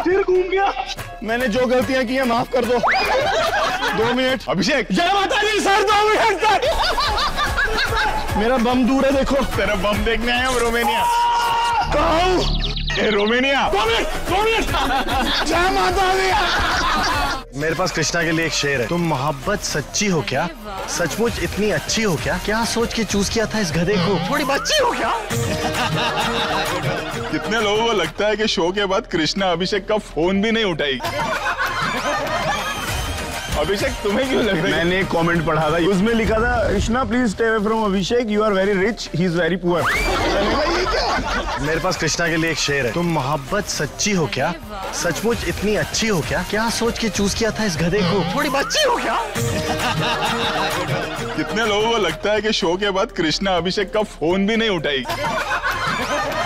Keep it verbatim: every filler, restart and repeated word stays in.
फिर घूम गया। मैंने जो गलतियां की है माफ कर दो। दो मिनट। अभिषेक, जय माता दी सर, दो मिनट सर। मेरा बम दूर है, देखो। तेरा बम देखने आया हम रोमेनिया। कहाँ हूँ? ए, रोमेनिया। दो मिनट, दो मिनट। जय माता दी। मेरे पास कृष्णा के लिए एक शेर है। तुम मोहब्बत सच्ची हो क्या? सचमुच इतनी अच्छी हो क्या? क्या सोच के चूज किया था इस गधे को? थोड़ी बच्ची हो क्या? कितने लोगों को लगता है कि शो के बाद कृष्णा अभिषेक का फोन भी नहीं उठाएगी। अभिषेक, तुम्हें क्यों लग रहा है? मैंने एक कमेंट पढ़ा था, उसमें लिखा था Krishna please stay away from Abhishek, you are very rich, he is very poor. मेरे पास कृष्णा के लिए एक शेर है। तुम मोहब्बत सच्ची हो क्या? सचमुच इतनी अच्छी हो क्या? क्या सोच के चूज किया था इस गधे को? थोड़ी बच्ची हो क्या? कितने लोगों को लगता है कि शो के बाद कृष्णा अभिषेक का फोन भी नहीं उठाएगी।